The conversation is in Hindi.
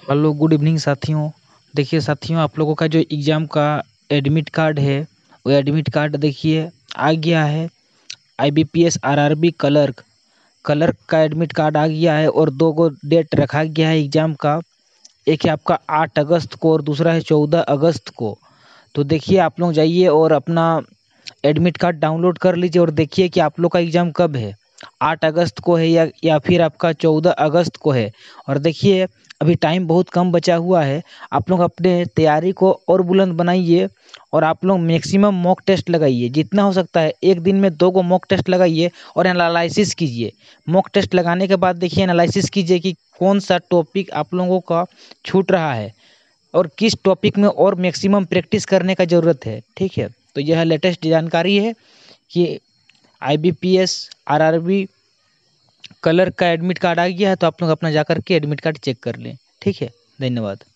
हेलो, गुड इवनिंग साथियों। देखिए साथियों, आप लोगों का जो एग्ज़ाम का एडमिट कार्ड है, वो एडमिट कार्ड देखिए आ गया है। आईबीपीएस आरआरबी क्लर्क क्लर्क का एडमिट कार्ड आ गया है और दो गो डेट रखा गया है एग्ज़ाम का। एक है आपका 8 अगस्त को और दूसरा है 14 अगस्त को। तो देखिए आप लोग जाइए और अपना एडमिट कार्ड डाउनलोड कर लीजिए और देखिए कि आप लोग का एग्ज़ाम कब है, 8 अगस्त को है या फिर आपका 14 अगस्त को है। और देखिए अभी टाइम बहुत कम बचा हुआ है। आप लोग अपने तैयारी को और बुलंद बनाइए और आप लोग मैक्सिमम मॉक टेस्ट लगाइए, जितना हो सकता है एक दिन में 2 गो मॉक टेस्ट लगाइए और एनालिसिस कीजिए। मॉक टेस्ट लगाने के बाद देखिए एनालिसिस कीजिए कि कौन सा टॉपिक आप लोगों का छूट रहा है और किस टॉपिक में और मैक्सिमम प्रैक्टिस करने का ज़रूरत है। ठीक है, तो यह लेटेस्ट जानकारी है कि आईबीपीएस आरआरबी क्लर्क का एडमिट कार्ड आ गया है। तो आप लोग अपना जाकर के एडमिट कार्ड चेक कर लें। ठीक है, धन्यवाद।